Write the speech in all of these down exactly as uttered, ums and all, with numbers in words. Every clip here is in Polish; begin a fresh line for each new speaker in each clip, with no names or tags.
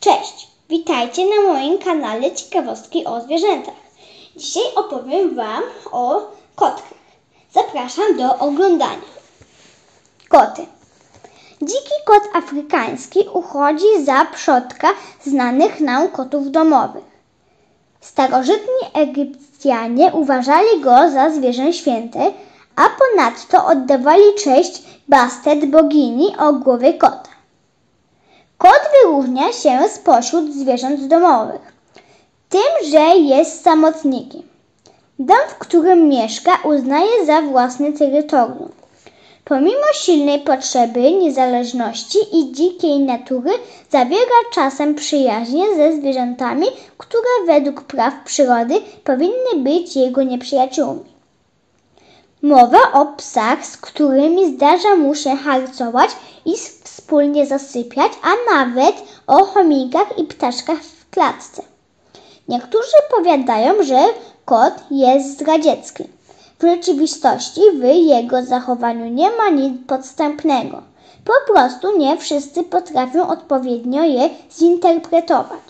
Cześć, witajcie na moim kanale Ciekawostki o zwierzętach. Dzisiaj opowiem Wam o kotkach. Zapraszam do oglądania. Koty. Dziki kot afrykański uchodzi za przodka znanych nam kotów domowych. Starożytni Egipcjanie uważali go za zwierzę święte, a ponadto oddawali cześć Bastet, bogini o głowie kota. Kot wyróżnia się spośród zwierząt domowych tym, że jest samotnikiem. Dom, w którym mieszka, uznaje za własne terytorium. Pomimo silnej potrzeby niezależności i dzikiej natury zawiera czasem przyjaźnie ze zwierzętami, które według praw przyrody powinny być jego nieprzyjaciółmi. Mowa o psach, z którymi zdarza mu się harcować i wspólnie zasypiać, a nawet o chomikach i ptaszkach w klatce. Niektórzy powiadają, że kot jest zdradziecki. W rzeczywistości w jego zachowaniu nie ma nic podstępnego. Po prostu nie wszyscy potrafią odpowiednio je zinterpretować.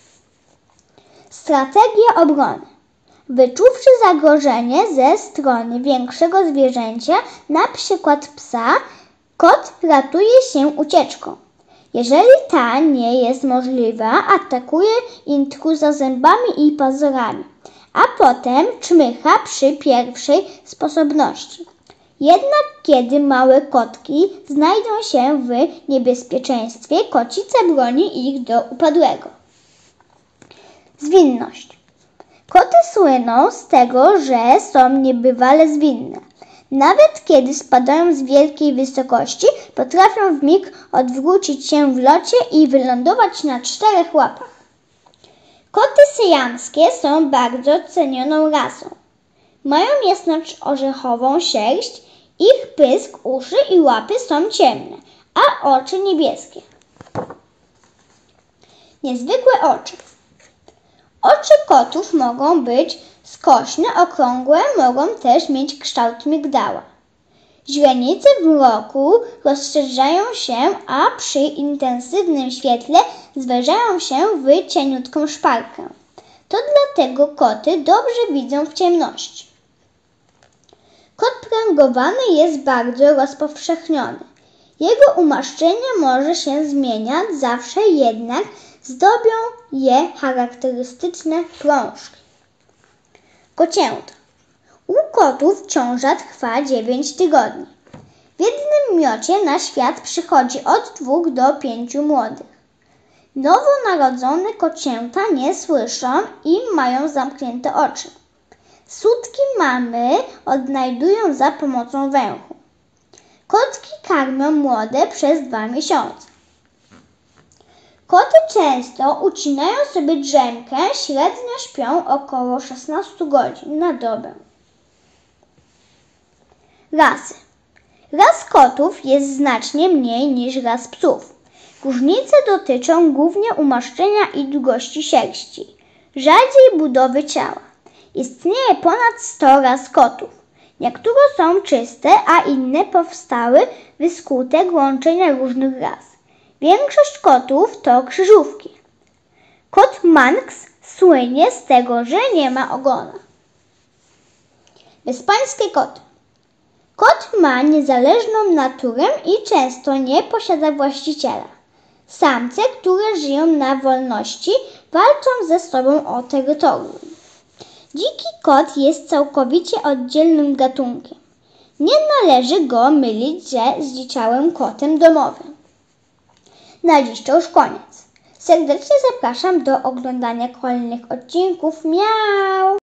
Strategia obrony. Wyczuwszy zagrożenie ze strony większego zwierzęcia, na przykład psa, kot ratuje się ucieczką. Jeżeli ta nie jest możliwa, atakuje intruza zębami i pazurami, a potem czmycha przy pierwszej sposobności. Jednak kiedy małe kotki znajdą się w niebezpieczeństwie, kocica broni ich do upadłego. Zwinność. Koty słyną z tego, że są niebywale zwinne. Nawet kiedy spadają z wielkiej wysokości, potrafią w mig odwrócić się w locie i wylądować na czterech łapach. Koty syamskie są bardzo cenioną rasą. Mają jasno-orzechową sierść, ich pysk, uszy i łapy są ciemne, a oczy niebieskie. Zwykłe oczy. Oczy kotów mogą być skośne, okrągłe, mogą też mieć kształt migdała. Źrenice w mroku rozszerzają się, a przy intensywnym świetle zwężają się w cieniutką szparkę. To dlatego koty dobrze widzą w ciemności. Kot pręgowany jest bardzo rozpowszechniony. Jego umaszczenie może się zmieniać, zawsze jednak zdobią je charakterystyczne prążki. Kocięta. U kotów ciąża trwa dziewięć tygodni. W jednym miocie na świat przychodzi od dwóch do pięciu młodych. Nowonarodzone kocięta nie słyszą i mają zamknięte oczy. Sutki mamy odnajdują za pomocą węchu. Kotki karmią młode przez dwa miesiące. Koty często ucinają sobie drzemkę, średnio śpią około szesnaście godzin na dobę. Rasy. Ras kotów jest znacznie mniej niż ras psów. Różnice dotyczą głównie umaszczenia i długości sierści, rzadziej budowy ciała. Istnieje ponad sto ras kotów. Niektóre są czyste, a inne powstały wskutek łączenia różnych ras. Większość kotów to krzyżówki. Kot Manx słynie z tego, że nie ma ogona. Bezpańskie koty. Kot ma niezależną naturę i często nie posiada właściciela. Samce, które żyją na wolności, walczą ze sobą o terytorium. Dziki kot jest całkowicie oddzielnym gatunkiem. Nie należy go mylić ze zdziczałym kotem domowym. Na dziś to już koniec. Serdecznie zapraszam do oglądania kolejnych odcinków. Miau!